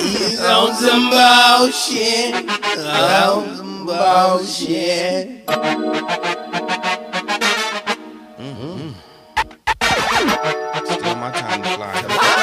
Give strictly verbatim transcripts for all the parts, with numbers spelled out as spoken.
He's on some bullshit, on some bullshit. Mm-hmm. Still my time to fly.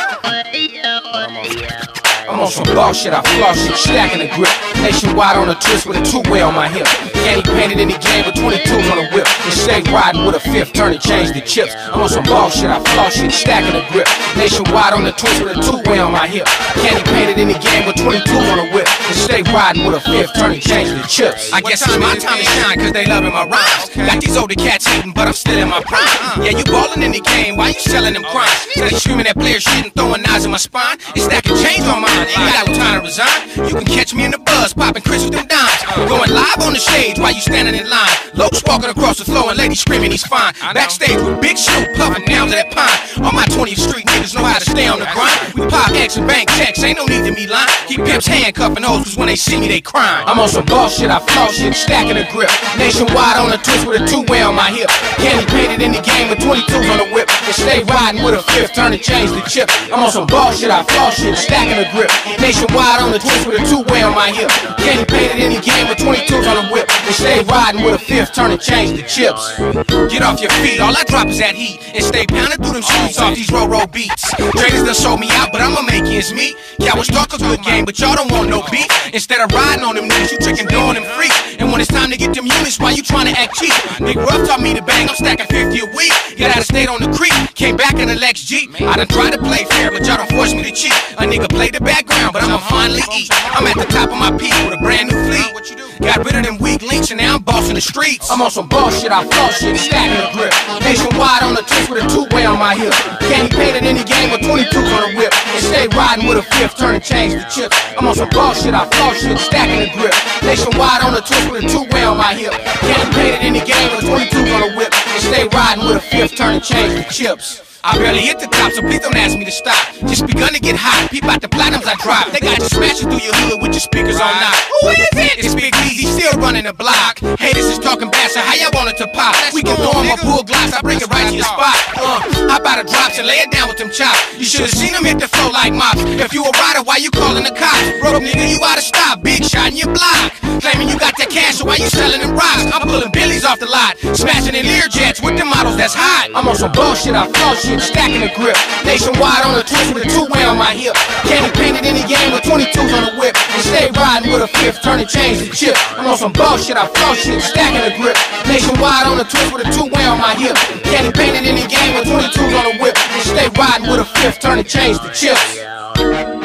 I'm on some bullshit, I floss shit, stacking the grip. Nationwide on a twist with a two-way on my hip. Candy painted in the game with twenty-twos on the whip. And stay riding with a fifth, turn and change the chips. I'm on some bullshit, I floss shit, stacking the grip. Nationwide on the twist with a two-way on my hip. Candy painted in the game with twenty-twos on the whip. And stay riding with a fifth, turn and change the chips. I guess it's my time to shine, cause they loving my rhymes. Got these older cats hating, but I'm still in my prime. Yeah, you ballin' in the game, why you selling them crimes? Steady screaming at player shit and throwing knives in my spine. It's stacking change on mine, ain't got no time to resign. You can catch me in the buzz, popping Chris with them dimes. Going live on the stage while you standing in line. Lokes walking across the floor and ladies screaming he's fine. Backstage with Big Shoot, puffing down to that pine. All my twentieth street niggas know how to stay on the grind. We pop X and bank checks, ain't no need to be lying. Keep pimps handcuffing hoes, cause when they see me they crying. I'm on some bullshit, I floss shit, stacking the grip. Nationwide on the twist with a two-way on my hip. Candy painted in the game with twenty-twos on the whip. And stay riding with a fifth, turn and change the chip. I'm on some bullshit, I floss shit, stacking the grip. Nationwide on the twist with a two-way on my hip. Candy painted in the game with twenty-twos on the whip. And stay riding with a fifth, turn and change the chips. Get off your feet, all I drop is that heat. And stay pounding through them streets off these road road beats. Traders done sold me out, but I'ma make ends meet. Cowards talk a good game, but y'all don't want no beat. Instead of riding on them niggas, you tricking, doing them free. And when it's time to get them units, why you trying to act cheap? Big Ruff taught me to bang, I'm stacking fifty a week. Get out of state on the creek, came back in the Lex Jeep. I done tried to play fair, but y'all don't force me to cheat. A nigga played the background, but I'ma finally eat. I'm at the top of my peak with a brand new fleet. Got rid of them weak links and now I'm bossing the streets. I'm on some bullshit, I floss shit, stacking the grip. Nationwide on the twist with a two-way on my hip. Candy painted in the game with twenty-twos on the whip. And stay riding with a fifth, turn and change the chips. I'm on some bullshit, I floss shit, stacking the grip. Nationwide on the twist with a two-way on my hip. Candy painted in the game with twenty-twos on the whip. And stay riding with a fifth, turn and change the chips. I barely hit the top, so please don't ask me to stop. Just begun to get hot, peep out the platinums I drop. They got you smashing through your hood with your speakers on knock. Who is it? It's Big Easy, still running the block. Haters is talking bad, so how y'all want it to pop? We can throw them a bull glass, I bring it right to your spot. Uh, hop out of drops and lay it down with them chops. You should've seen them hit the flow like mops. If you a rider, why you calling the cops? Broke nigga, you oughta stop, big shot in your block. Claiming you got that cash, so why you selling them rocks? I'm pulling billies off the lot, smashing in Learjets with the models that's hot. I'm on some bullshit, I floss shit, stacking the grip. Nationwide on the twist with a two-way on my hip. Candy painted in the game with twenty-twos on the whip. And stay riding with a fifth, turn and change the chip. I'm on some bullshit, I floss shit, stacking the grip. Nationwide on the twist with a two-way on my hip. Candy painted in the game with twenty-twos on the whip. And stay riding with a fifth, turn and change the chips.